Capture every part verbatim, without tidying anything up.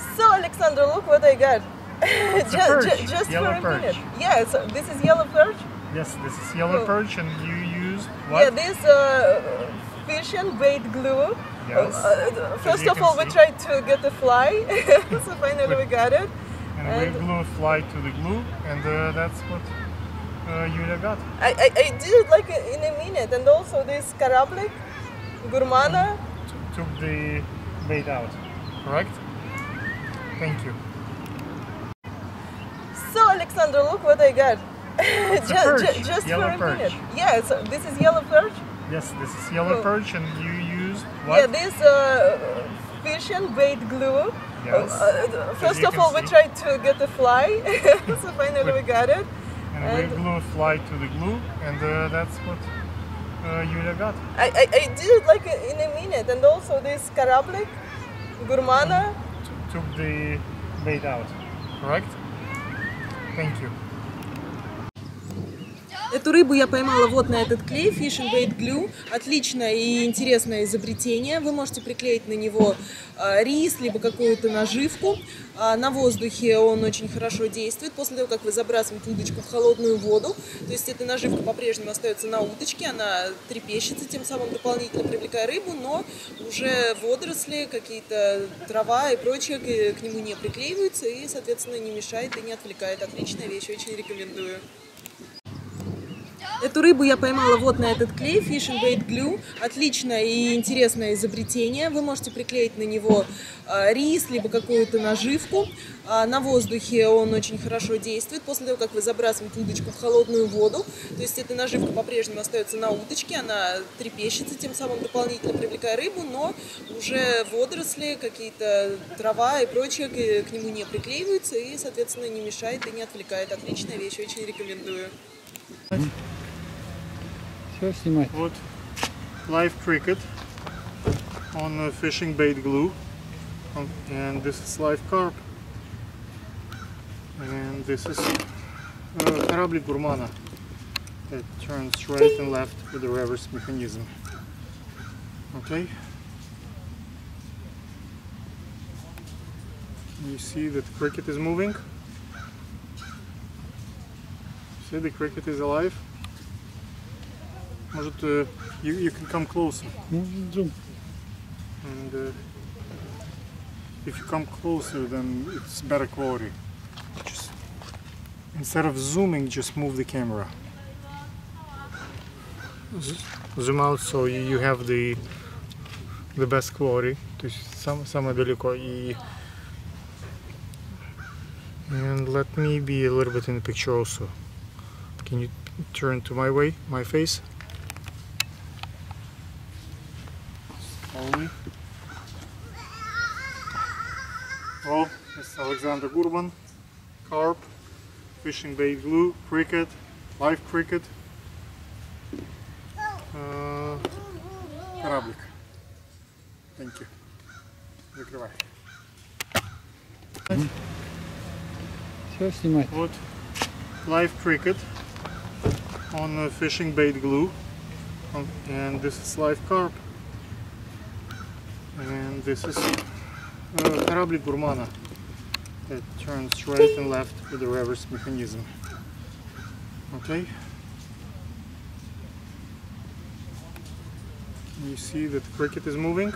So, Alexander, look what I got. It's just, a perch, ju- just yellow for a perch. minute. Yeah, so this is yellow perch. Yes, this is yellow Oh. perch, and you use what? Yeah, this uh, fish and bait glue. Yes. Uh, first you of can all, we see. tried to get a fly, so finally we got it. And, And- we glue a fly to the glue, and uh, that's what uh, Yulia got. I, I, I did it like in a minute, and also this karablik, gurmana. T- took the bait out, correct? Thank you. So, Alexander, look what I got. It's a Ju- perch, ju- just yellow for a perch. minute. Yeah, so this is yellow perch. Yes, this is yellow Oh. perch, and you use what? Yeah, this uh, fish and bait glue. Yes. Uh, first you of can all, we see. tried to get a fly, so finally we got it. And, and- we glue a fly to the glue, and uh, that's what uh, Yulia got. I, I, I did it like in a minute, and also this karablik, gurmana. T- took the bait out, correct? Thank you. Эту рыбу я поймала вот на этот клей, Fish and Bait Glue. Отличное и интересное изобретение. Вы можете приклеить на него э, рис, либо какую-то наживку. А на воздухе он очень хорошо действует. После того, как вы забрасываете удочку в холодную воду, то есть эта наживка по-прежнему остается на удочке, она трепещется, тем самым дополнительно привлекая рыбу, но уже водоросли, какие-то трава и прочее к, к нему не приклеиваются и, соответственно, не мешает и не отвлекает. Отличная вещь, очень рекомендую. Эту рыбу я поймала вот на этот клей, Fish and Bait Glue. Отличное и интересное изобретение. Вы можете приклеить на него э, рис, либо какую-то наживку. А на воздухе он очень хорошо действует. После того, как вы забрасываете удочку в холодную воду, то есть эта наживка по-прежнему остается на удочке, она трепещется, тем самым дополнительно привлекая рыбу, но уже водоросли, какие-то трава и прочее к, к нему не приклеиваются и, соответственно, не мешает и не отвлекает. Отличная вещь, очень рекомендую. Все снимать. Вот live cricket on uh, fishing bait glue, Um, and this is live carp, and this is uh, karablik gurmana that turns right and left with the reverse mechanism. Okay. You see that the cricket is moving. See, the cricket is alive. Может, uh, you, you can come closer, Ну, зум. and uh, if you come closer, then it's better quality. Just, instead of zooming, just move the camera. Z- Zoom out so you, you have the the best quality. То есть сам, самое далеко и and let me be a little bit in the picture also. Can you turn to my way, my face? Slowly. Well, it's Alexander Gurban, carp, fishing bait glue, cricket, live cricket, uh, karablik. Thank you. Закрывай. Все снимать. Вот live cricket on uh, fishing bait glue, Um, and this is live carp, and this is uh, karablik gurmana that turns right and left with the reverse mechanism. Okay. You see that the cricket is moving.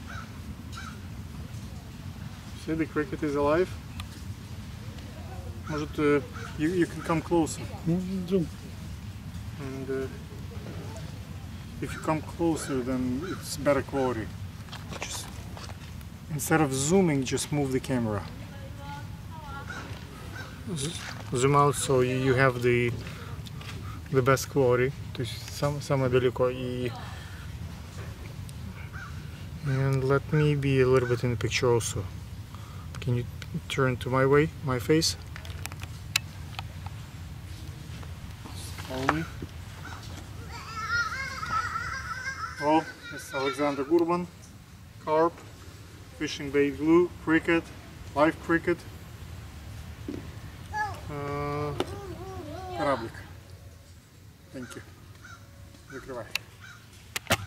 See, the cricket is alive. Может, uh, you, you can come closer, Ну, зум. and uh, if you come closer, then it's better quality. Just, instead of zooming, just move the camera. Z- Zoom out so you, you have the the best quality. То есть сам, самое далеко и and let me be a little bit in the picture also. Can you turn to my way, my face? Slowly. Well, it's Alexander Gurban, carp, fishing bait glue, cricket, live cricket, uh, karablik. Thank you. Закрывай.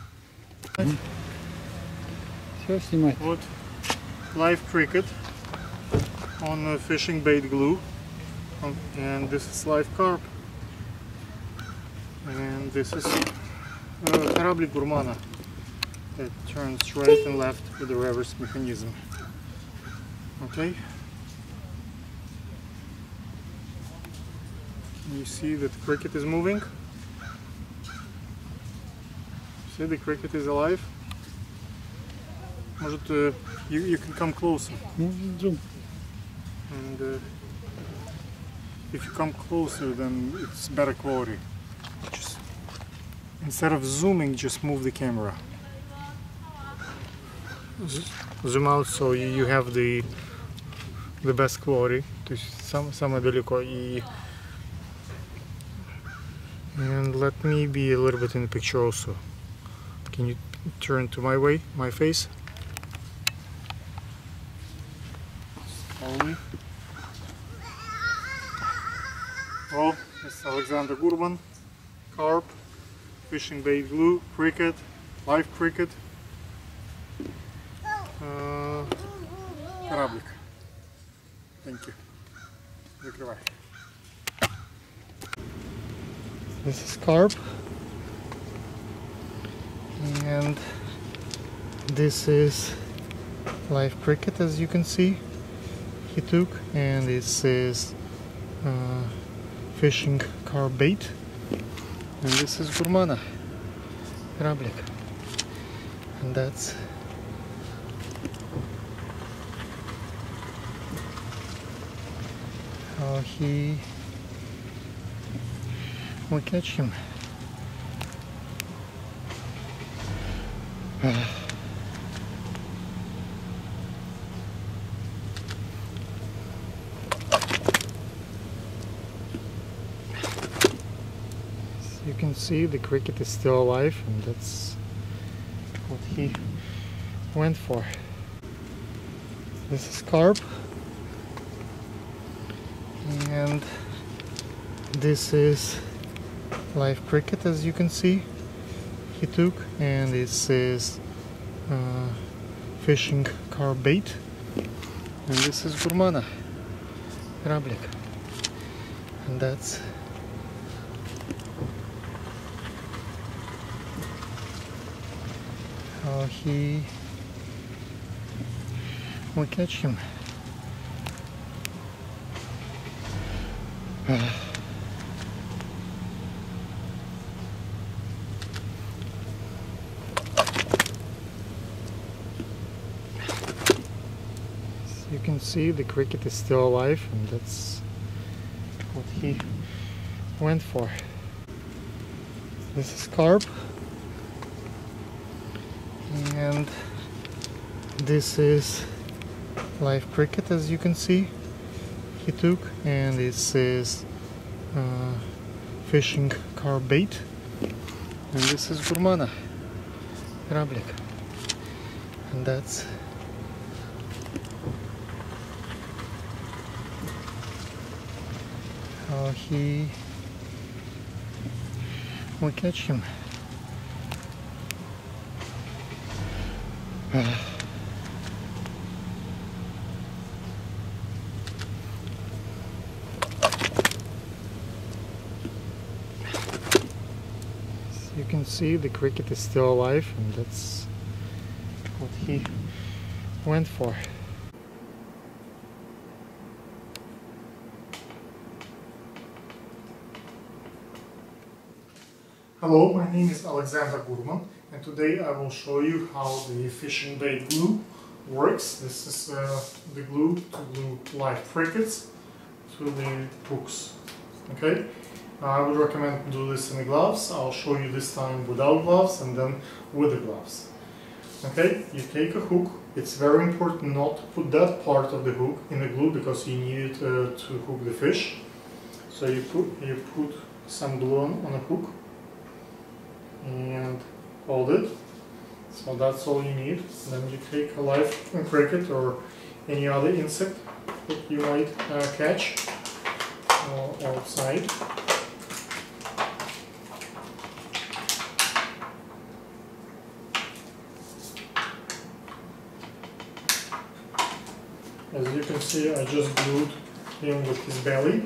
Все снимать. Вот live cricket on uh, fishing bait glue, um, and this is live carp, and this is uh, Корабlik Gurmana that turns right and left with the reverse mechanism. Okay, you see that the cricket is moving. See, the cricket is alive. Может, uh, you, you can come closer. Zoom. And uh, if you come closer, then it's better quality. Just instead of zooming, just move the camera. Z zoom out so you, you have the the best quality. То есть сам, самое далеко. И and let me be a little bit in the picture also. Can you turn to my way, my face? Slowly. Well, it's Alexander Gurman, carp, fishing bait glue, cricket, live cricket, uh, Корабlik. Thank you. Закрывай. This is carp, and this is live cricket, as you can see. He took, and this is uh, fishing carp bait, and this is Gurmana, Корабlik, and that's how he we catch him. You can see the cricket is still alive, and that's what he went for. This is carp, and this is live cricket, as you can see. He took, and this is uh, fishing carp bait, and this is Gurmana, Корабlik, and that's how he we catch him. You can see the cricket is still alive, and that's what he went for. This is carp, and this is live cricket, as you can see. He took, and this is uh, fishing carp bait, and this is Gurmana, Корабlik, and that's how he we catch him. You can see the cricket is still alive, and that's what he went for. Hello, my name is Alexander Gurman, and today I will show you how the fishing bait glue works. This is uh, the glue to glue live crickets to the hooks. Okay, I would recommend to do this in the gloves. I'll show you this time without gloves and then with the gloves. Okay, you take a hook. It's very important not to put that part of the hook in the glue because you need it uh, to hook the fish. So you put you put some glue on, on a hook and hold it. So that's all you need. Then you take a live cricket or any other insect that you might uh, catch uh, outside. As you can see, I just glued him with his belly.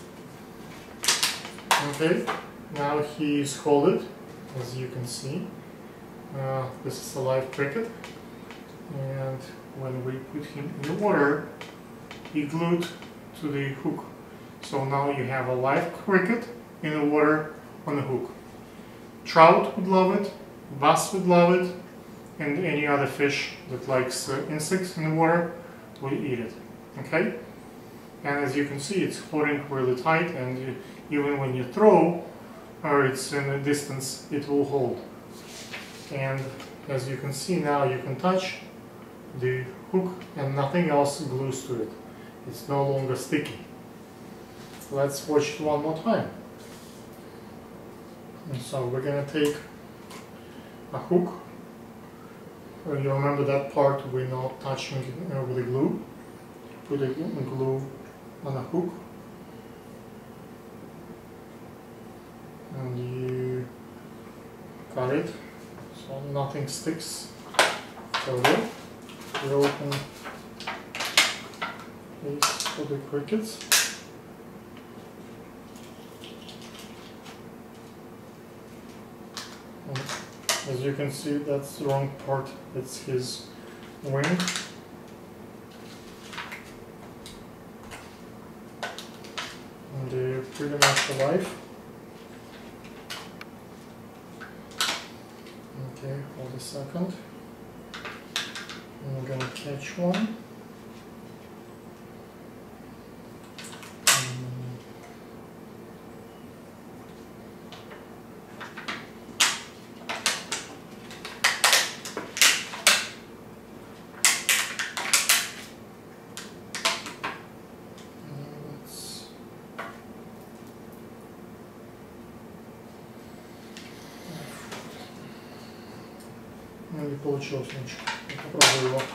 Okay, now he is holded, as you can see. Uh, this is a live cricket, and when we put him in the water, he glued to the hook. So now you have a live cricket in the water on the hook. Trout would love it, bass would love it, and any other fish that likes uh, insects in the water will eat it. Okay? And as you can see, it's holding really tight, and you, even when you throw, or it's in a distance, it will hold. And as you can see now, you can touch the hook and nothing else glues to it. It's no longer sticky. Let's watch it one more time. And so we're gonna take a hook. Uh, You remember that part we're not touching it uh, with the glue. Put the glue on a hook. And you got it. So nothing sticks further. We open these for the crickets. And as you can see, that's the wrong part, it's his wing. And they're pretty much alive. Okay, hold a second. I'm gonna catch one. Mm. Let's- Ну, не получилось ничего. Я попробую его.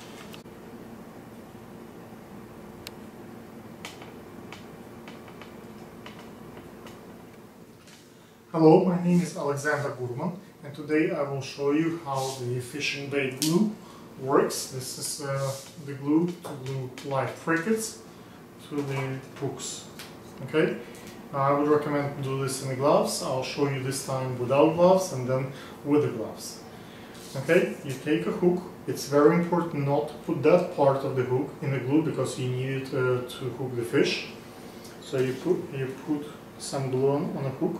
Hello, my name is Alexander Gurman, and today I will show you how the fishing bait glue works. This is uh, the glue to glue live crickets to the hooks. Okay, I would recommend to do this in the gloves. I'll show you this time without gloves and then with the gloves. Okay, you take a hook. It's very important not to put that part of the hook in the glue because you need it uh, to hook the fish. So you put you put some glue on, on a hook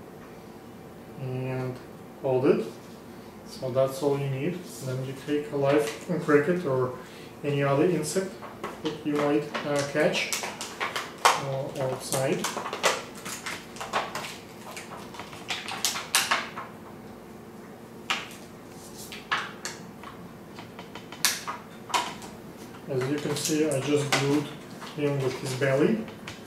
and hold it. So that's all you need. Then you take a live cricket or any other insect that you might uh, catch uh, outside. As you can see, I just glued him with his belly.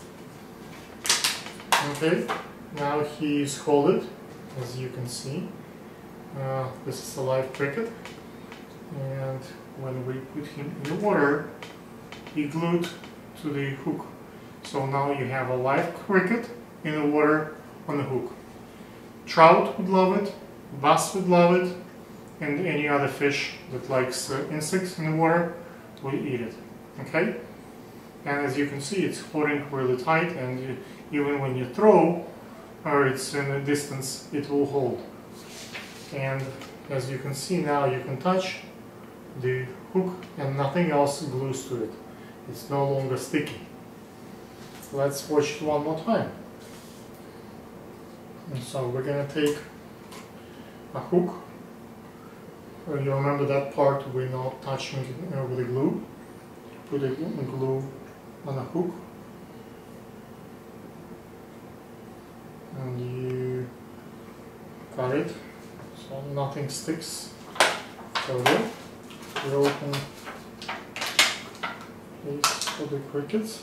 Okay, now he is holded, as you can see. Uh, this is a live cricket, and when we put him in the water, he glued to the hook. So now you have a live cricket in the water on the hook. Trout would love it, bass would love it, and any other fish that likes uh, insects in the water will eat it. Okay? And as you can see, it's holding really tight, and you, even when you throw, or it's in a distance, it will hold. And as you can see now, you can touch the hook and nothing else glues to it. It's no longer sticky. Let's watch it one more time. And so we're gonna take a hook. Uh, You remember that part we're not touching it uh, with the glue. Put the glue on a hook. And you got it. So nothing sticks further. We open these for the crickets.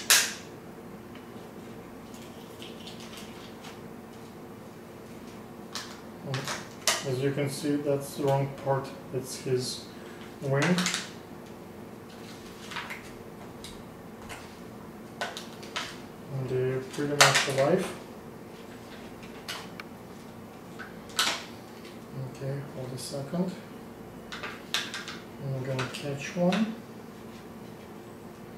And as you can see, that's the wrong part, it's his wing. And they're pretty much alive. Okay, hold a second. I'm gonna catch one.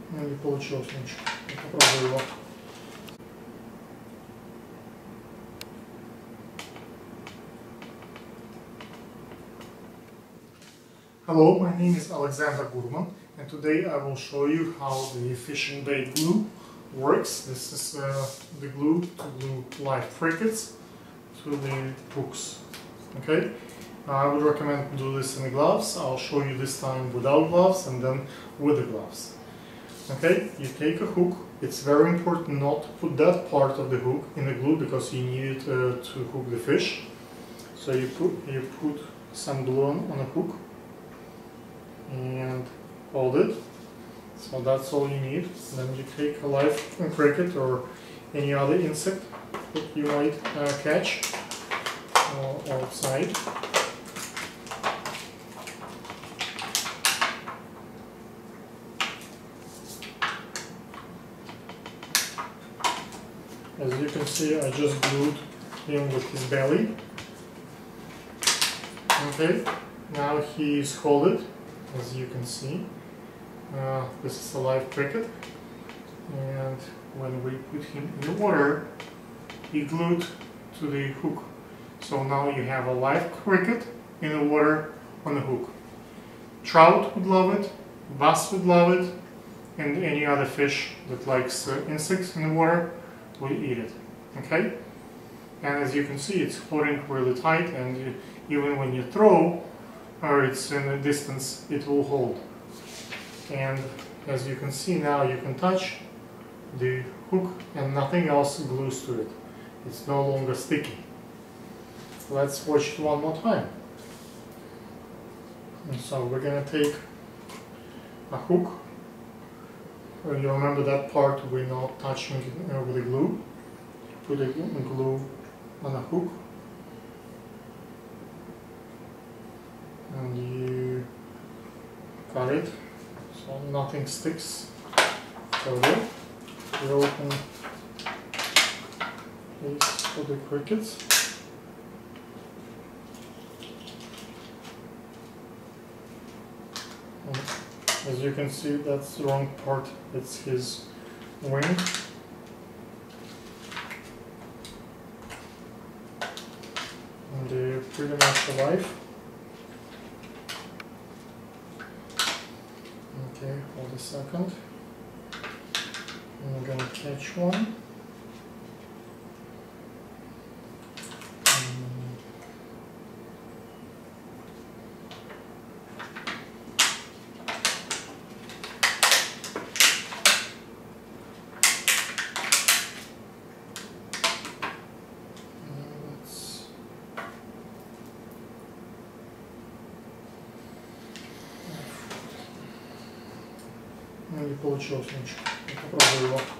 Ну, не получилось ничего. Я попробую его. Hello, my name is Alexander Gurman, and today I will show you how the fishing bait glue works. This is uh, the glue to glue live crickets to the hooks. Okay, I would recommend to do this in the gloves. I'll show you this time without gloves and then with the gloves. Okay, you take a hook. It's very important not to put that part of the hook in the glue because you need it uh, to hook the fish. So you put you put some glue on, on a hook and hold it. So that's all you need. Then you take a live cricket or any other insect that you might uh, catch uh, outside. As you can see, I just glued him with his belly. Okay, now he is holded, as you can see. Uh, this is a live cricket, and when we put him in the water, he glued to the hook. So now you have a live cricket in the water on the hook. Trout would love it, bass would love it, and any other fish that likes uh, insects in the water will eat it. Okay? And as you can see, it's floating really tight, and you, even when you throw, or it's in a distance, it will hold. And as you can see now, you can touch the hook and nothing else glues to it. It's no longer sticky. Let's watch it one more time. And so we're going to take a hook. Well, you remember that part we're not touching it uh, with the glue. Put the glue on a hook. And you cut it so nothing sticks further. We open this for the crickets. And as you can see, that's the wrong part, it's his wing. And they're pretty much alive. Okay, hold a second. I'm gonna catch one. Ну, не получилось ничего. Я попробую его.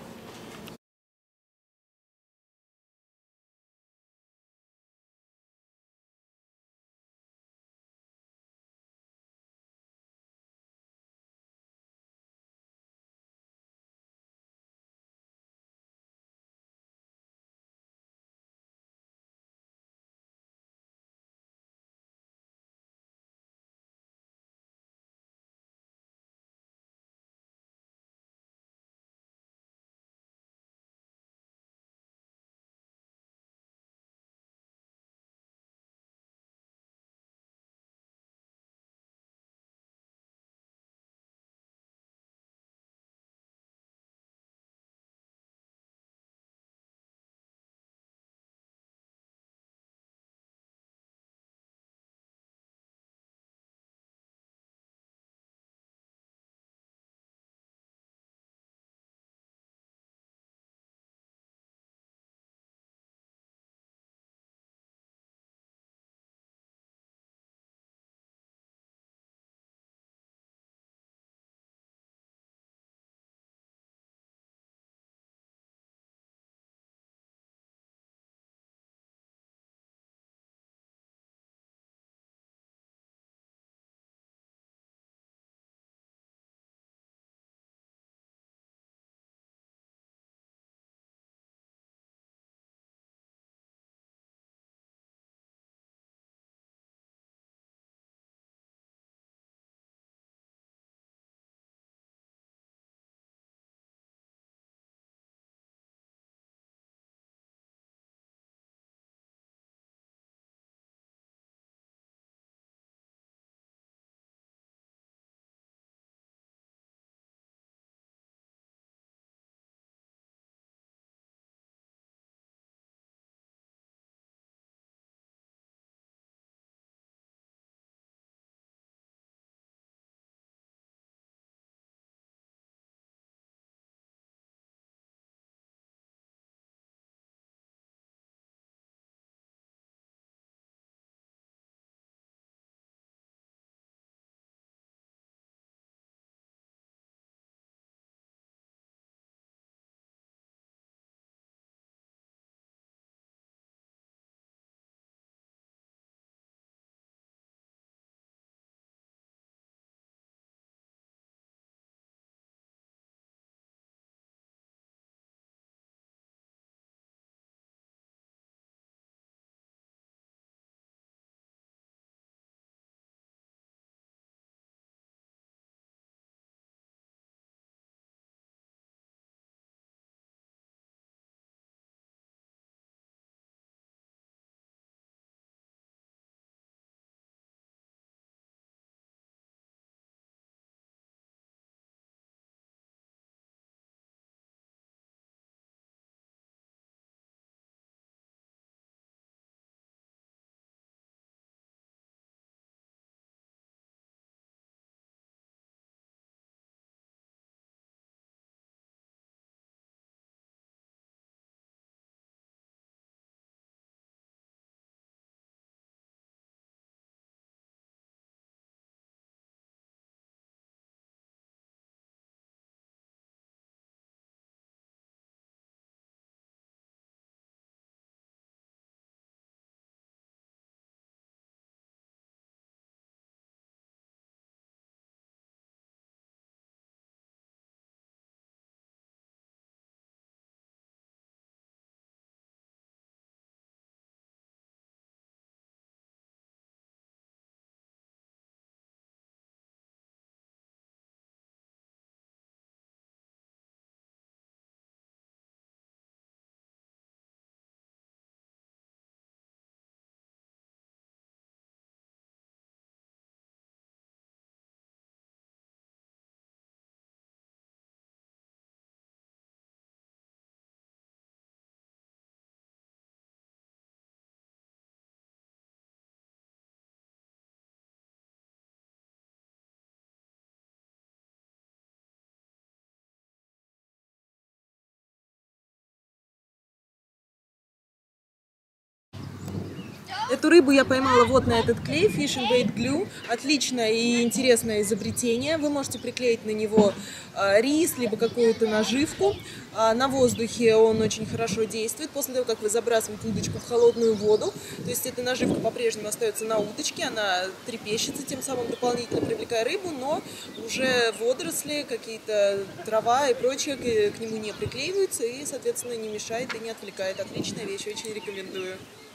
Эту рыбу я поймала вот на этот клей Fishing Bait Glue. Отличное и интересное изобретение. Вы можете приклеить на него э, рис, либо какую-то наживку. А на воздухе он очень хорошо действует. После того, как вы забрасываете удочку в холодную воду, то есть эта наживка по-прежнему остается на удочке, она трепещется, тем самым дополнительно привлекая рыбу, но уже водоросли, какие-то трава и прочее к, к нему не приклеиваются и, соответственно, не мешает и не отвлекает. Отличная вещь, очень рекомендую.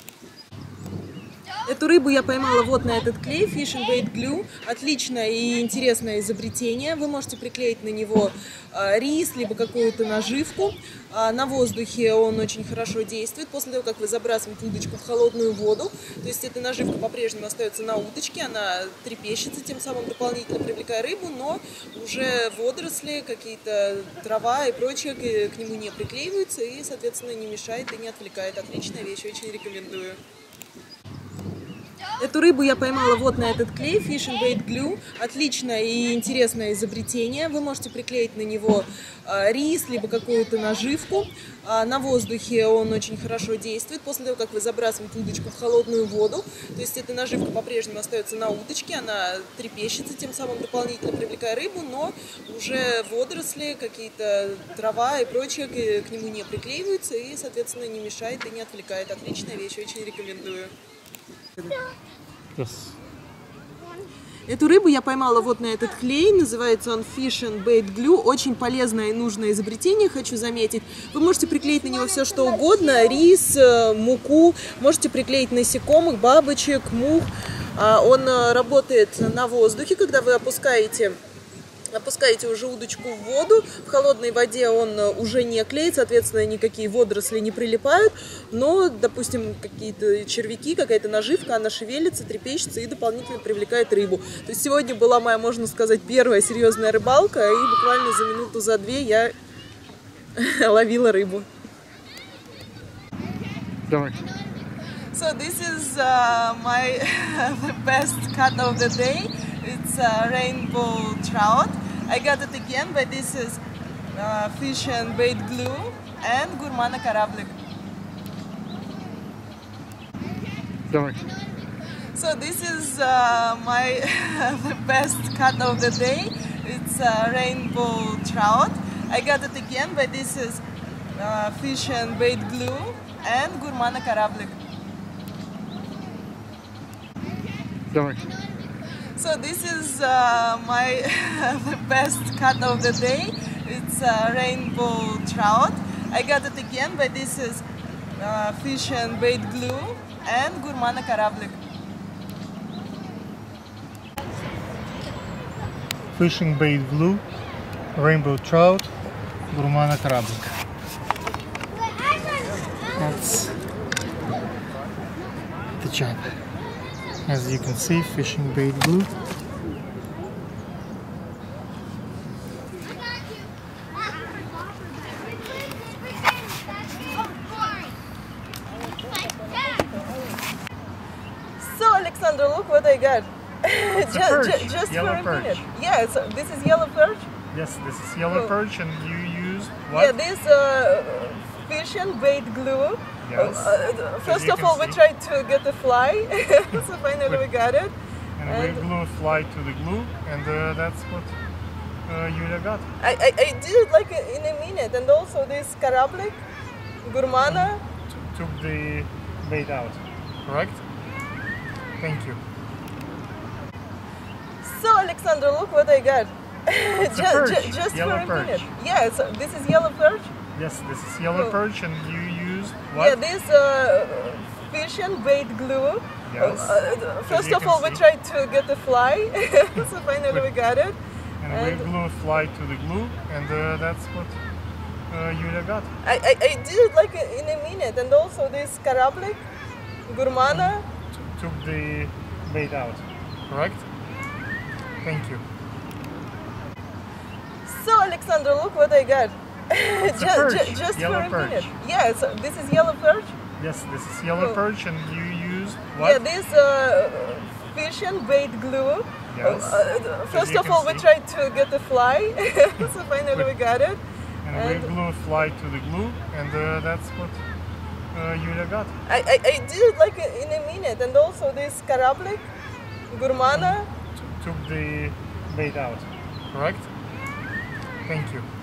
Эту рыбу я поймала вот на этот клей Fishing Bait Glue. Отличное и интересное изобретение. Вы можете приклеить на него э, рис, либо какую-то наживку. А на воздухе он очень хорошо действует. После того, как вы забрасываете удочку в холодную воду, то есть эта наживка по-прежнему остается на удочке, она трепещется, тем самым дополнительно привлекая рыбу, но уже водоросли, какие-то трава и прочее к, к нему не приклеиваются и, соответственно, не мешает и не отвлекает. Отличная вещь, очень рекомендую. Эту рыбу я поймала вот на этот клей Fishing Bait Glue. Отличное и интересное изобретение. Вы можете приклеить на него э, рис, либо какую-то наживку. А на воздухе он очень хорошо действует. После того, как вы забрасываете удочку в холодную воду, то есть эта наживка по-прежнему остается на удочке, она трепещется, тем самым дополнительно привлекая рыбу, но уже водоросли, какие-то трава и прочее к, к нему не приклеиваются и, соответственно, не мешает и не отвлекает. Отличная вещь, очень рекомендую. Yes. Эту рыбу я поймала вот на этот клей, называется он Fishing Bait Glue. Очень полезное и нужное изобретение, хочу заметить. Вы можете приклеить на него все что угодно, рис, муку, можете приклеить насекомых, бабочек, мух. Он работает на воздухе, когда вы опускаете... Опускаете уже удочку в воду, в холодной воде он уже не клеит, соответственно, никакие водоросли не прилипают, но, допустим, какие-то червяки, какая-то наживка, она шевелится, трепещется и дополнительно привлекает рыбу. То есть сегодня была моя, можно сказать, первая серьезная рыбалка, и буквально за минуту, за две я ловила рыбу. Давай. So this is uh, my the best cut of the day. It's a rainbow trout. I got it again, but this is uh, Fishing Bait Glue and Gurmana Karablик. Давай. So this is uh, my the best cut of the day. It's a rainbow trout. I got it again, but this is uh, Fishing Bait Glue and Gurmana Karablик. Давай. So this is uh, my the best cut of the day. It's a rainbow trout. I got it again, but this is uh, Fishing Bait Glue and Gurmana Karablик. Fishing Bait Glue, rainbow trout, Gurmana Karablик. That's the job. As you can see, Fishing Bait Glue. So Alexander, look what I got. It's a just, perch, ju- just yellow for a perch. minute. Yeah, so this is yellow perch. Yes, this is yellow Oh. perch, and you use what? Yeah, this uh, Fishing Bait Glue. Yes. Uh, first you of can all, we see. tried to get a fly, so finally we got it. and, and- we glue fly to the glue, and uh, that's what uh, Yulia got. I, I, I did it like in a minute, and also this Karablик, Gurmana. T- took the bait out, correct? Thank you. So Alexander, look what I got. It's a Ju- perch, ju- just yellow for a perch. minute. Yeah, so this is yellow perch. Yes, this is yellow Oh. perch, and you use Yeah, what? this uh, Fishing Bait Glue. Yes. Uh, first you of can all, we see. tried to get a fly, so finally we got it. and, and- we glue fly to the glue, and uh, that's what uh, Yulia got. I, I, I did it like in a minute, and also this Karablик, Gurmana. T- took the bait out, correct? Thank you. So Alexander, look what I got. It's a Ju- perch, ju- just yellow for a perch. minute. Yeah, so this is yellow perch. Yes, this is yellow Oh. perch, and you use what? Yeah, this uh, Fishing Bait Glue. Yes. Uh, first you of can all, we see. tried to get a fly, so finally we got it. and, and- we glue fly to the glue, and uh, that's what uh, Yulia got. I, I, I did it like in a minute, and also this Karablik, Gurmana. T- took the bait out, correct? Thank you.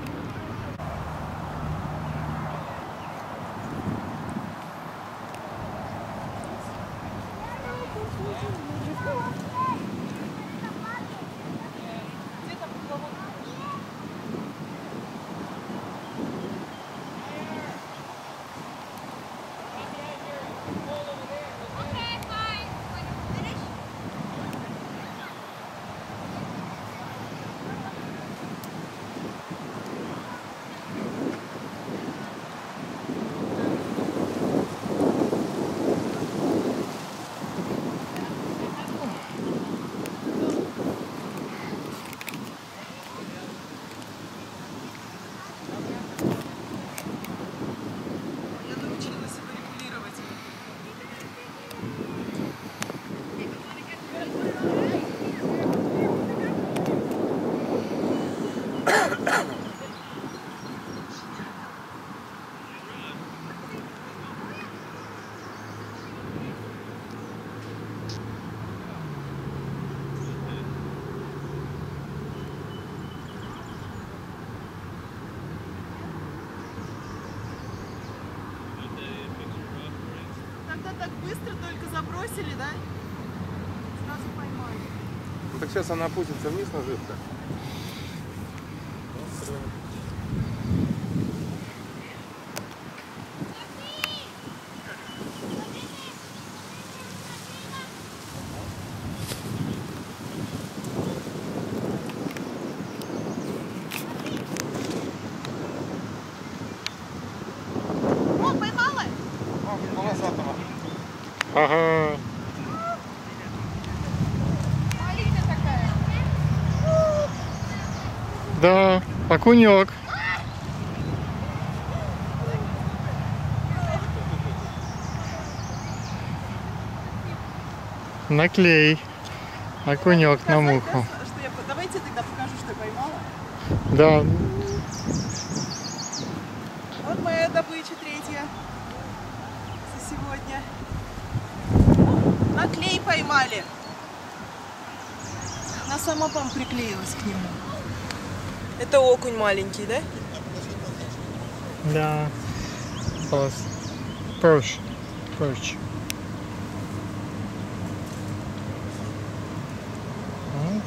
Так быстро только забросили, да? Сразу поймали. Ну, так сейчас она опустится вниз, наживка. О, поймала? О, полосатого. Ага. Маленькая такая. Да, окунек. Наклей. Окунек на муху. Что я, давайте я тогда покажу, что я поймала. Да. Вот моя добыча третья за сегодня. Наклей поймали. Она сама, по-моему, приклеилась к нему. Это окунь маленький, да? Да. Полос. Perch. Perch. Вот.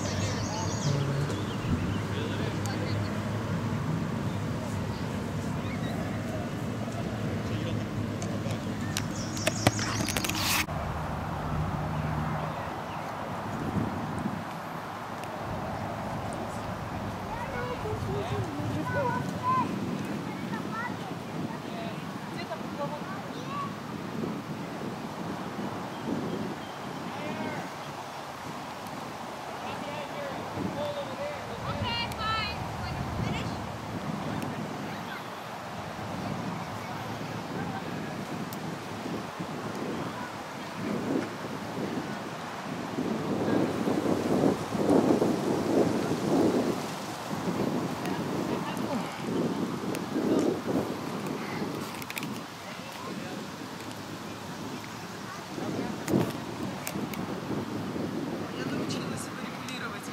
Я научилась его регулировать.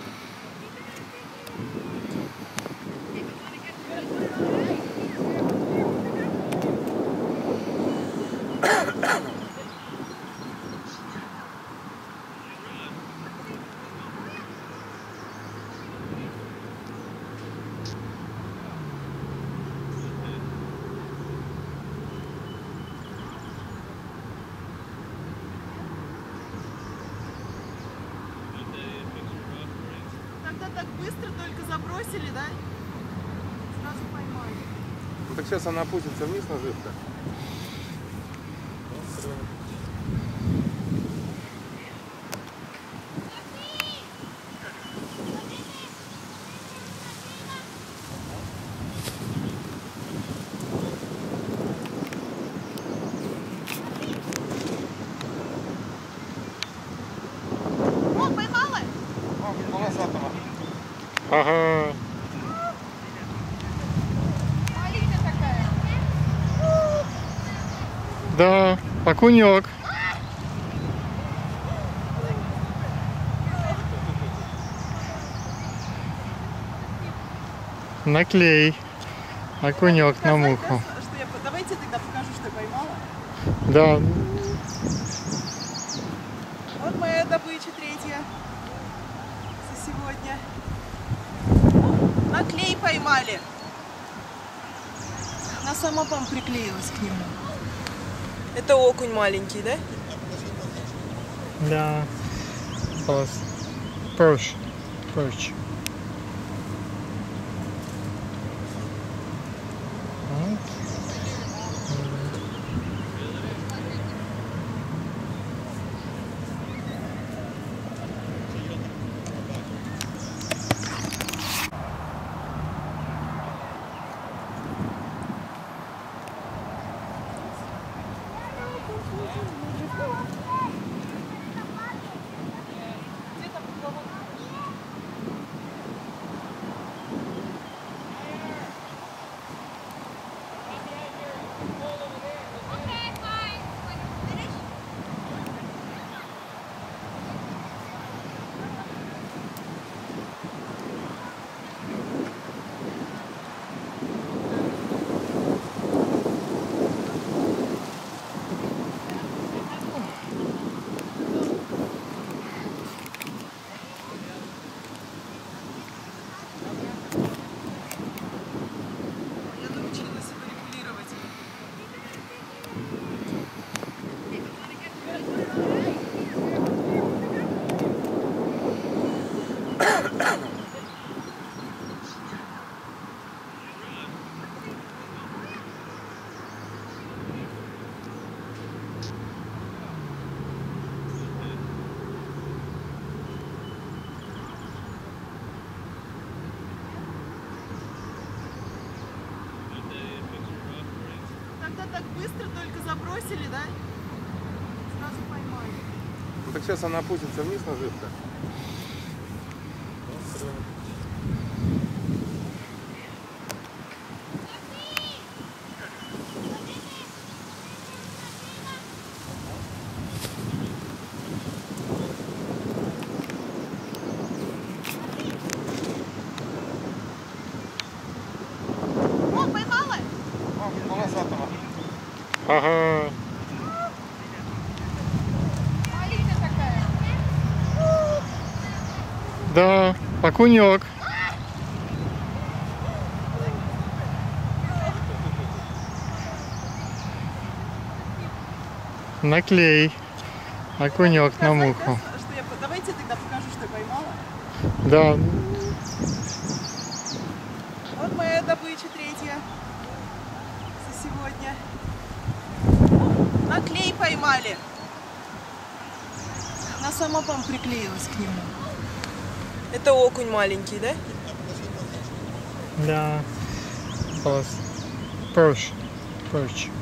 Тогда так быстро только забросили, да? Сразу поймали. Ну, так сейчас она опустится вниз, наживка. О, поймала? О, полосатого. Ага. Маленькая такая. Да, окунек. Наклей. Окунек на муху. Что я... Давайте тогда покажу, что я поймала. Да. Вот моя добыча третья за сегодня. Наклей поймали. На самопом приклеилась к нему. Это окунь маленький, да? Да. Perch. Perch. Так быстро только забросили, да? Сразу поймали. Ну так сейчас она опустится вниз, наживка. О, поймала? О, полосатого. Ага. Маленькая такая. Да, окунек. Наклей. Окунек на муху. Что я... Давайте тогда покажу, что я поймала. Да. Вот моя добыча третья за сегодня. Наклей поймали. На самопом приклеилась к нему. Это окунь маленький, да? Да. Perch. Perch.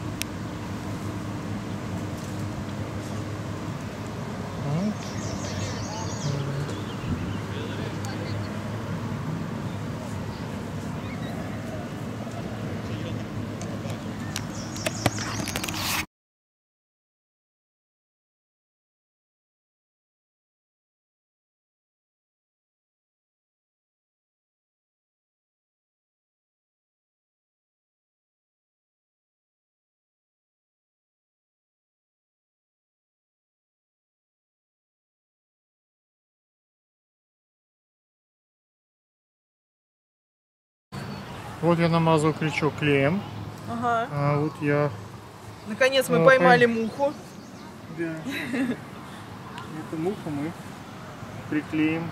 Вот я намазал крючок клеем. Ага. А вот я... Наконец мы О, поймали пой- муху. Да. Эту муху мы приклеим.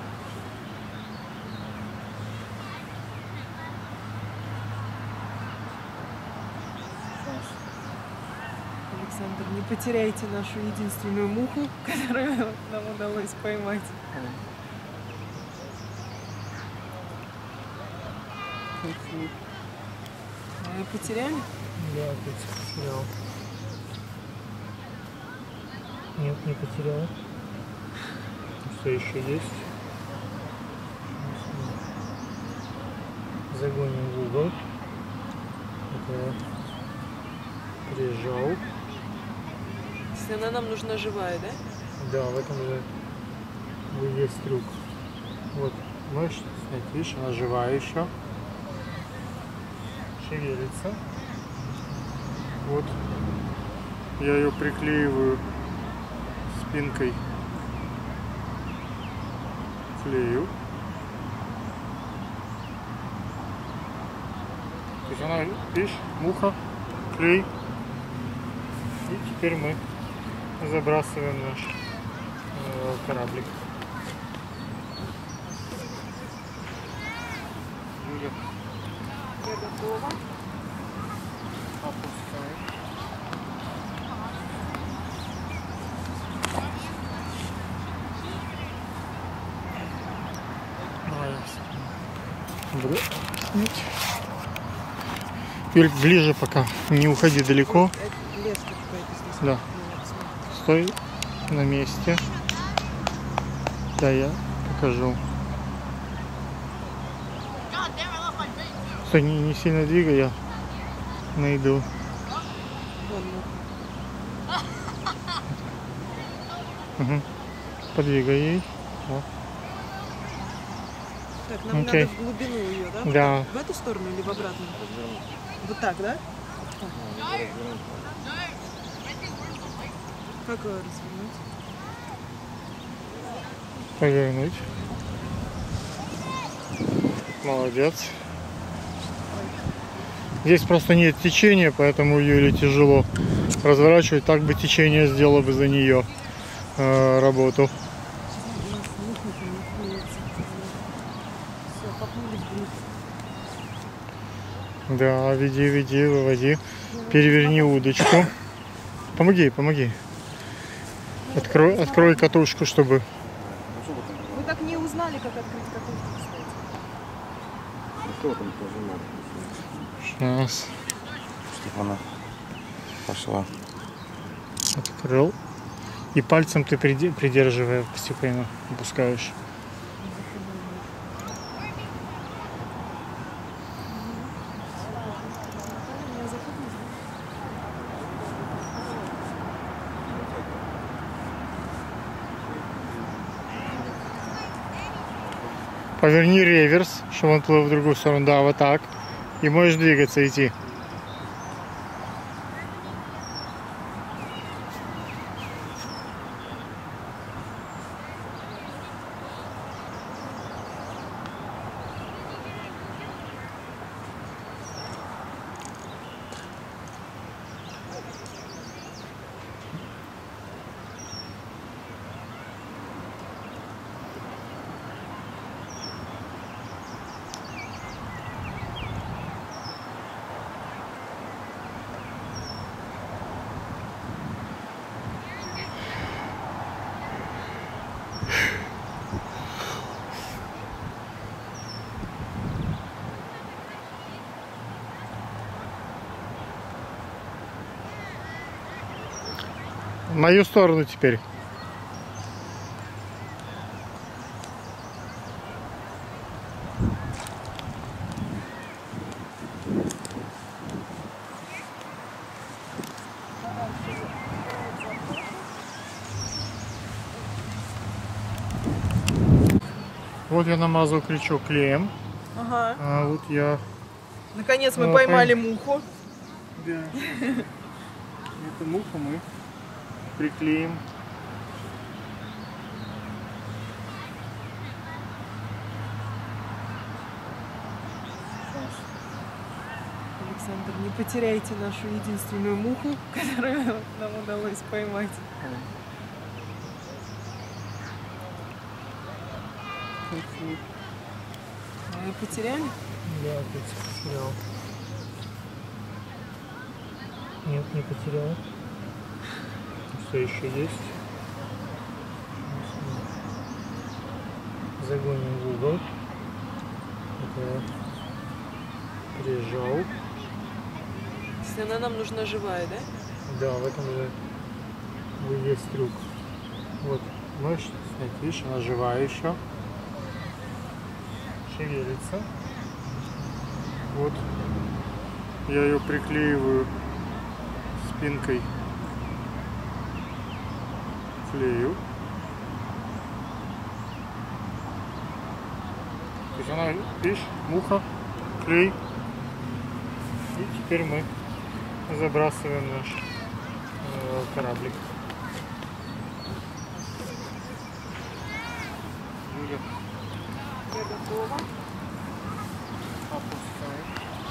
Александр, не потеряйте нашу единственную муху, которую нам удалось поймать. Мы потеряли? Да, опять потерял. Нет, не потерял. Все еще есть. Загоним в угол. Это я прижал. То есть она нам нужна живая, да? Да, в этом же и есть трюк. Вот, можешь снять, видишь, она живая еще. Шевелится. Вот. Я ее приклеиваю спинкой к клею. То есть она, видишь, муха, клей. И теперь мы забрасываем наш э, кораблик. Юля. Я готова. Опускаем. Буду снять. Юль, ближе пока, не уходи далеко. Это леска какая-то здесь. Да. Стой на месте. Да, я покажу. Стой, не, не сильно двигай, я найду. Угу. Подвигай ей. Вот. Так, нам Окей. надо в глубину ее, да? Вот Да. так, в эту сторону или в обратную? Вот так, да? Как ее развернуть? Повернуть. Молодец. Здесь просто нет течения, поэтому Юле тяжело разворачивать. Так бы течение сделало бы за нее э, работу. Да, веди, веди, выводи. Переверни удочку. Помоги, помоги. Открой, открой катушку, чтобы... Вы так не узнали, как открыть катушку, кстати. Кто там пожимает? Сейчас. Чтобы она пошла. Открыл. И пальцем ты приди- придерживая постепенно опускаешь. Поверни реверс, чтобы он плыл в другую сторону. Да, вот так. И можешь двигаться, идти. В мою сторону теперь. Вот я намазал крючок клеем. Ага. А вот я... Наконец мы Ну, поймали пойм- муху. Да. Эту муху мы приклеим. Александр, не потеряйте нашу единственную муху, которую нам удалось поймать. Мы потеряли? Да, ты потерял. Нет, не потерял. Что еще есть? Загоним в угол. Это прижал. То есть она нам нужна живая, да? Да, в этом же и есть трюк. Вот, можешь снять, видишь, она живая еще. Шевелится. Вот. Я ее приклеиваю спинкой клею. То есть она, видишь, муха, клей. И теперь мы забрасываем наш э, кораблик. Юля. Я готова. Опускаем.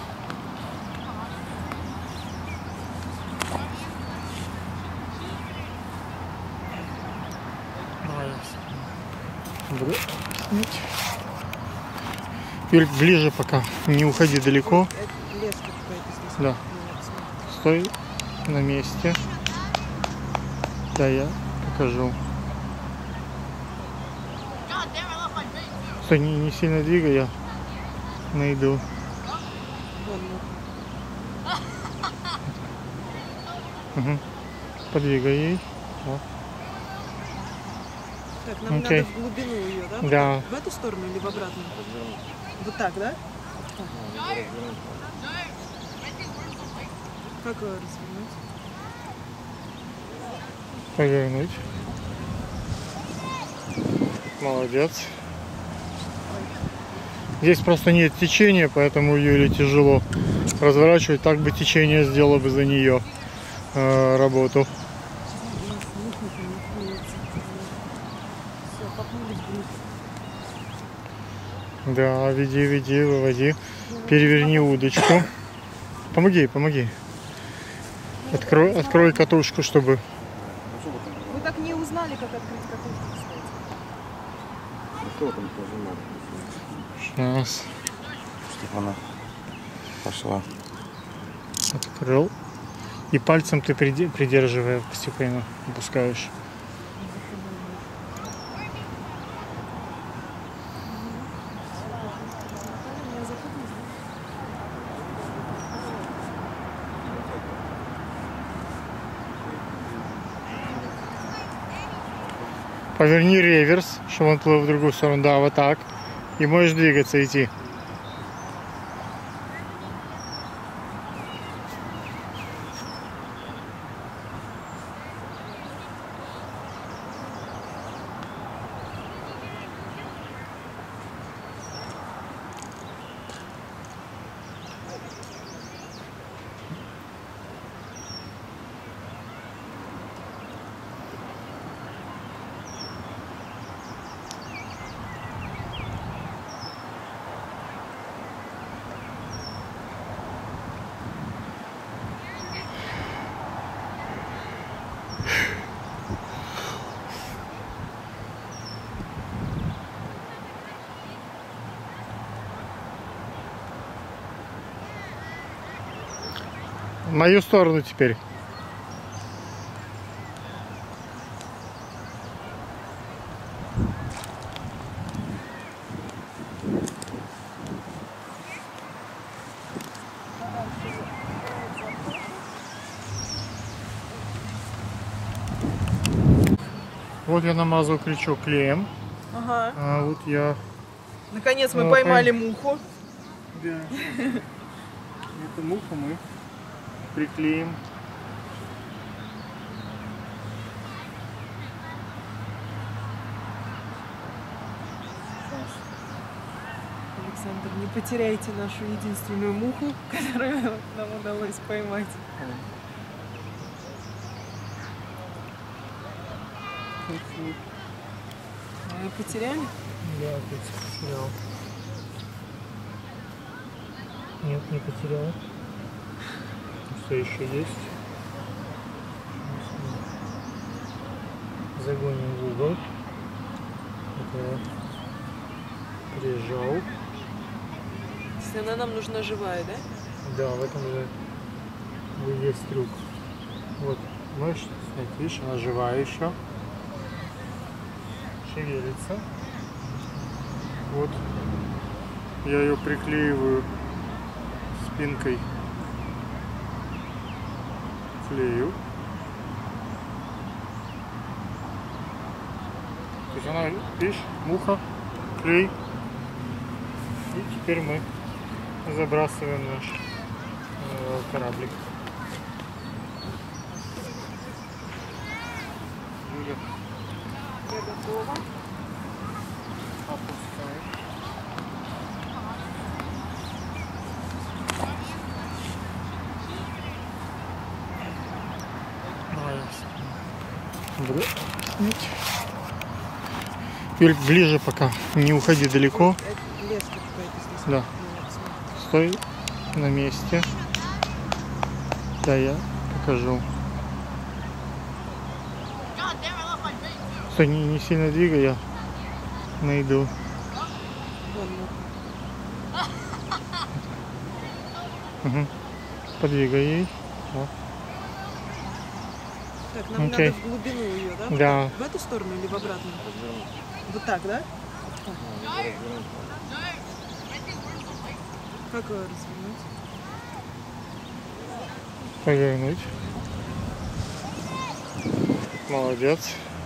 Буду снять. Юль, ближе пока, не уходи далеко. Это леска какая-то здесь. Да. Стой на месте. Да, я покажу. Стой, не, не сильно двигай, я найду. Угу. Подвигай ей. Вот. Так, нам Окей. надо в глубину ее, да? Да. В эту сторону или в обратную? Вот так, да? Как ее развернуть? Повернуть. Молодец. Здесь просто нет течения, поэтому Юле тяжело разворачивать. Так бы течение сделало бы за нее э, работу. Да, веди, веди, выводи. Переверни удочку. Помоги, помоги. Открой, открой катушку, чтобы... Вы так не узнали, как открыть катушку, кстати. Кто там пожимал? Сейчас. Чтобы она пошла. Открыл. И пальцем ты приди- придерживая, постепенно опускаешь. Поверни реверс, чтобы он плыл в другую сторону. Да, вот так. И можешь двигаться, идти. В мою сторону теперь. Вот я намазал крючок клеем. Ага. А вот я... Наконец мы Ну, поймали муху. Да. Эту муху мы приклеим. Александр, не потеряйте нашу единственную муху, которую нам удалось поймать. Мы потеряли? Да, ты потерял. Нет, не потерял. Что еще есть? Загоним в угол. Это прижал. То есть она нам нужна живая, да? Да, в этом же и есть трюк. Вот, можешь снять, видишь, она живая еще. Шевелится. Вот. Я ее приклеиваю спинкой клею. То есть она, видишь, муха, клей. И теперь мы забрасываем наш э, кораблик. Юля. уже готово. Опускаем. Буду снять. Юль, ближе пока, не уходи далеко. Леска какая-то здесь. Да. Стой на месте. Да, я покажу. Стой, не, не сильно двигай, я найду. Угу. Подвигай ей. Вот. Так, нам Окей. надо в глубину ее, да? Да. В эту сторону или в обратную? Вот так, да? Как ее развернуть? Повернуть. Молодец.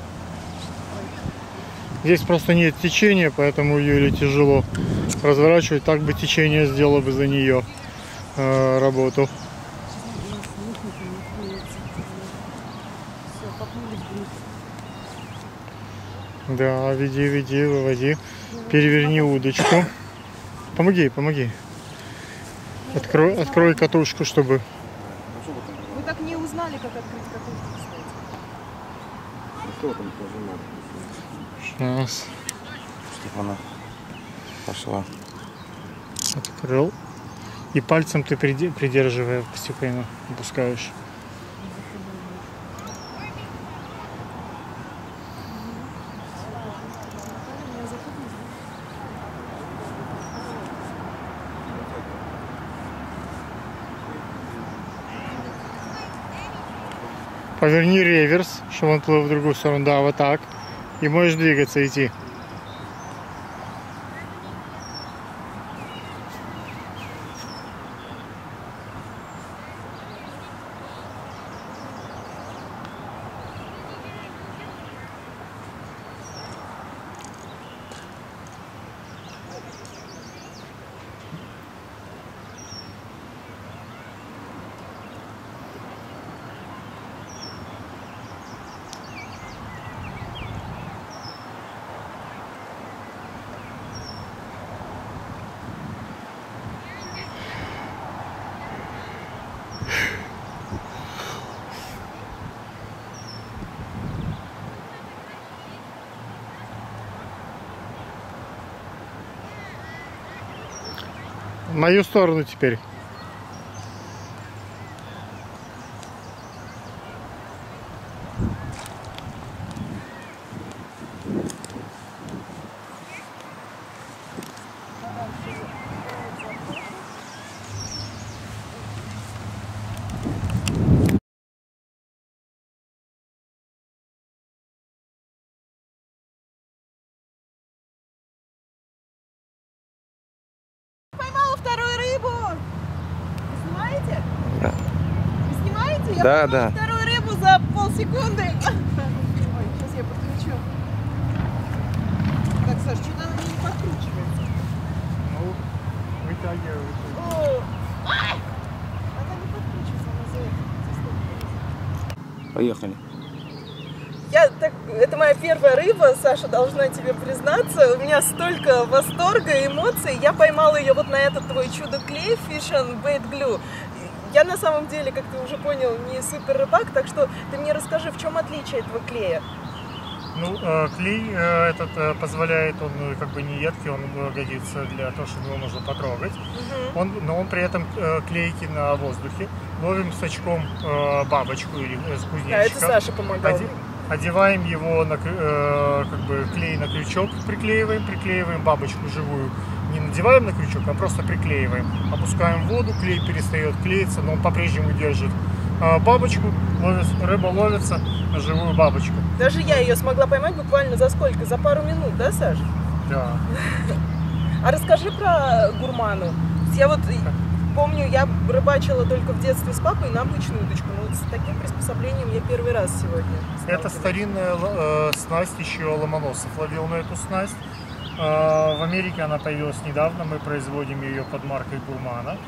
Здесь просто нет течения, поэтому Юле тяжело разворачивать. Так бы течение сделало бы за нее э, работу. Да, веди, веди, выводи. Переверни удочку. Помоги, помоги. Открой, открой катушку, чтобы... Вы так не узнали, как открыть катушку, кстати. Кто там нажимал? Сейчас. Чтобы она пошла. Открыл. И пальцем ты приди- придерживая постепенно опускаешь. Поверни реверс, чтобы он плыл в другую сторону. Да, вот так. И можешь двигаться, идти. В мою сторону теперь. Поймала вторую рыбу! Вы снимаете? Да. Вы снимаете? Я Да, поймала да. вторую рыбу за полсекунды. Ой, сейчас я подкручу. Так, Саш, что-то она не подкручивается. Ну, вытягивай. О! Ай! Она не подкручивается, она за это. Поехали. Я так, это моя первая рыба, Саша, должна тебе признаться. У меня столько восторга и эмоций. Я поймала ее вот на этот твой чудо-клей Fish and Bait Glue. Я на самом деле, как ты уже понял, не супер рыбак, так что ты мне расскажи, в чем отличие этого клея? Ну, э, клей э, этот э, позволяет, он э, как бы не едкий, он э, годится для того, чтобы его можно потрогать. Угу. Он, но он при этом э, клейкий на воздухе. Ловим с очком э, бабочку или э, с кузнечика. Да, это Саша помогал. Оде- Одеваем его на крю- э, как бы клей на крючок, приклеиваем, приклеиваем бабочку живую. Не надеваем на крючок, а просто приклеиваем. Опускаем в воду, клей перестает клеиться, но он по-прежнему держит э, бабочку. Ловится, рыба ловится на живую бабочку. Даже я ее смогла поймать буквально за сколько? За пару минут, да, Саш? Да. А расскажи про гурману. Я вот помню, я рыбачила только в детстве с папой на обычную удочку, но вот с таким приспособлением я первый раз сегодня Это сталкиваюсь. старинная э, снасть, еще Ломоносов ловил на эту снасть. Э, в Америке она появилась недавно, мы производим ее под маркой Гурмана.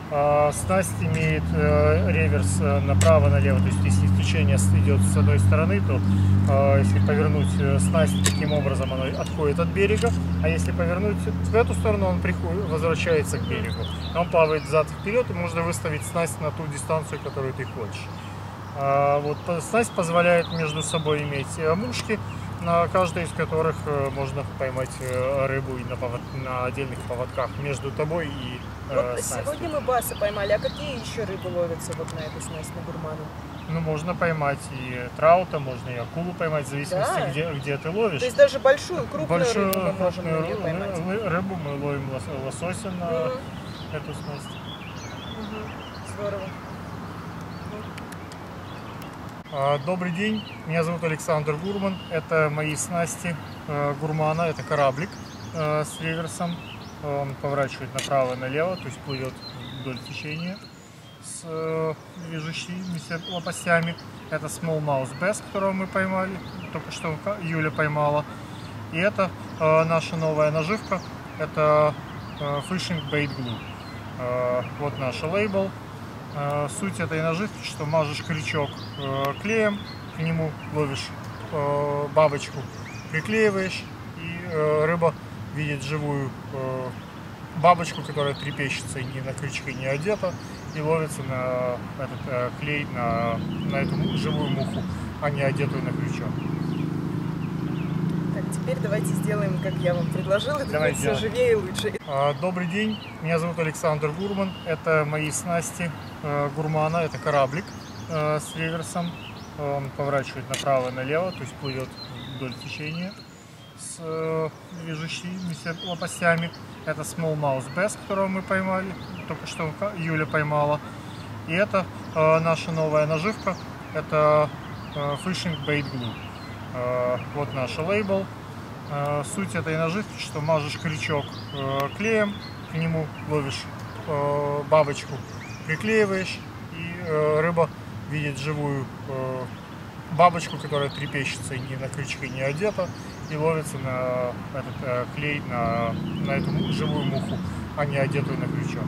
А, Снасть имеет э, реверс э, направо-налево, то есть если течение идет с одной стороны, то э, если повернуть э, снасть таким образом, она отходит от берега, а если повернуть в эту сторону, он приходит, возвращается к берегу. Он плавает взад и вперед, и можно выставить снасть на ту дистанцию, которую ты хочешь. А, вот, снасть позволяет между собой иметь э, мушки, на каждой из которых э, можно поймать э, рыбу и на, повод... на отдельных поводках между тобой и э, Вот снастью. сегодня мы баса поймали, а какие еще рыбы ловятся вот на эту снасть, на гурману? Ну, можно поймать и траута, можно и акулу поймать, в зависимости, Да? где, где ты ловишь. То есть даже большую, крупную Большую рыбу мы можем на крупную нее поймать? ры- рыбу мы ловим лос- лосося на Мгм. эту снасть. Мгм. Здорово. А, Добрый день, меня зовут Александр Гурман. Это мои снасти э, гурмана, это кораблик э, с реверсом. Он поворачивает направо и налево, то есть плывет вдоль течения с э, движущимися лопастями. Это Small Mouse Bass, которого мы поймали, только что Юля поймала. И это э, наша новая наживка, это э, Fishing Bait Glue. Э, вот наш лейбл. Э, Суть этой наживки, что мажешь крючок э, клеем, к нему ловишь э, бабочку, приклеиваешь, и э, рыба видит живую э, бабочку, которая трепещется, ни на крючке не одета, и ловится на этот э, клей, на, на эту му- живую муху, а не одетую на крючок. Так, теперь давайте сделаем, как я вам предложила. Это Давай будет все сделаем. живее и лучше. А, Добрый день, меня зовут Александр Гурман. Это мои снасти э, гурмана, это кораблик э, с реверсом. Он поворачивает направо и налево, то есть плывет вдоль течения с э, движущимися лопастями. Это Small Mouse Bass, которого мы поймали, только что Юля поймала. И это э, наша новая наживка, это э, Fishing Bait Glue. Э, вот наш лейбл. Э, Суть этой наживки, что мажешь крючок э, клеем, к нему ловишь э, бабочку, приклеиваешь, и э, рыба видит живую э, бабочку, которая трепещется, ни на крючке не одета, и ловится на этот э, клей, на, на эту му- живую муху, а не одетую на крючок.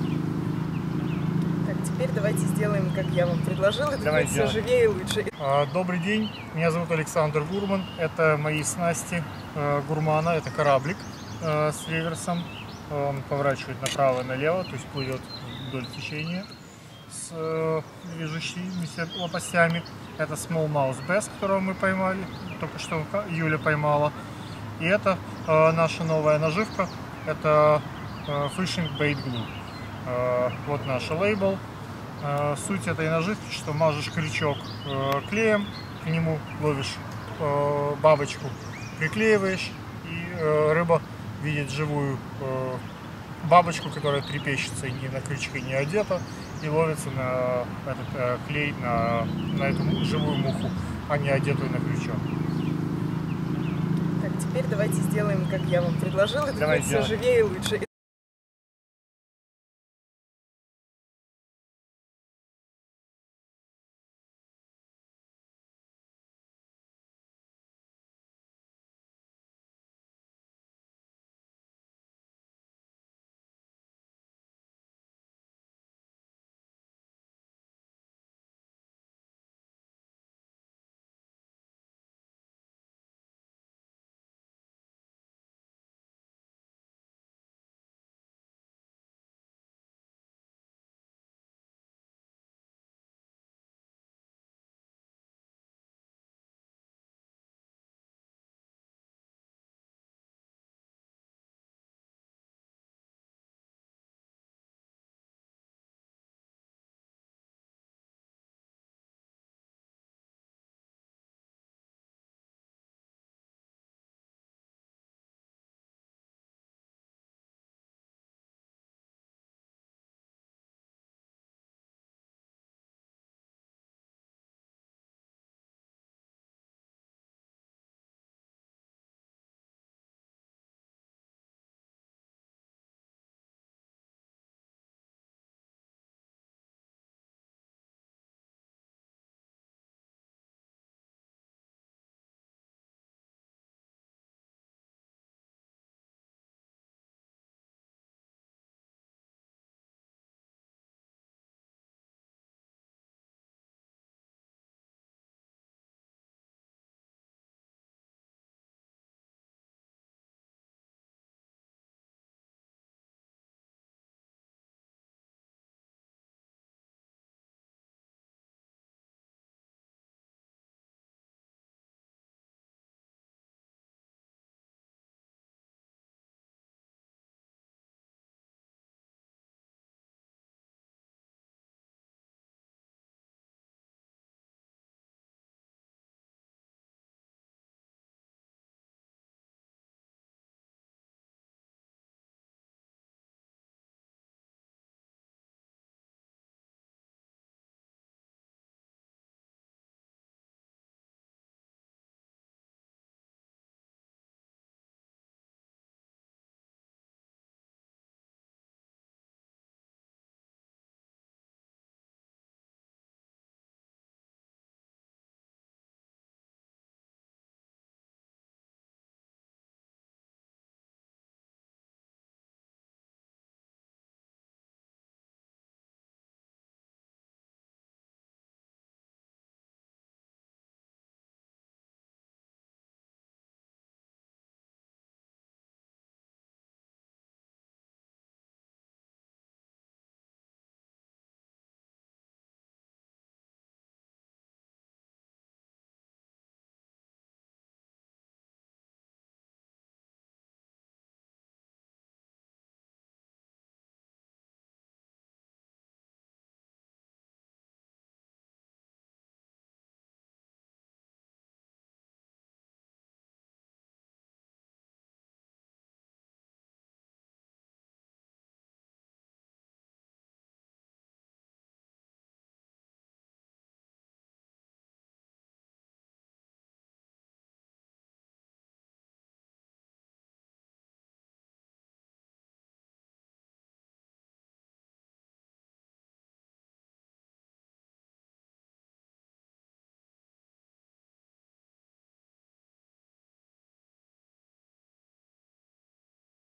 Так, теперь давайте сделаем, как я вам предложила. Это Давай будет все сделаем. живее и лучше. А, Добрый день, меня зовут Александр Гурман. Это мои снасти э, гурмана, это кораблик э, с реверсом. Он поворачивает направо и налево, то есть плывет вдоль течения с э, движущимися лопастями. Это Small Mouse Bass, которого мы поймали, только что Юля поймала. И это э, наша новая наживка, это э, Fishing Bait Glue. Э, вот наш лейбл. Э, Суть этой наживки, что мажешь крючок э, клеем, к нему ловишь э, бабочку, приклеиваешь, и э, рыба видит живую э, бабочку, которая трепещется, ни на крючке не одета, и ловится на этот э, клей, на, на эту му- живую муху, а не одетую на крючок. Так, теперь давайте сделаем, как я вам предложила. Это Давай будет все сделаем. живее и лучше.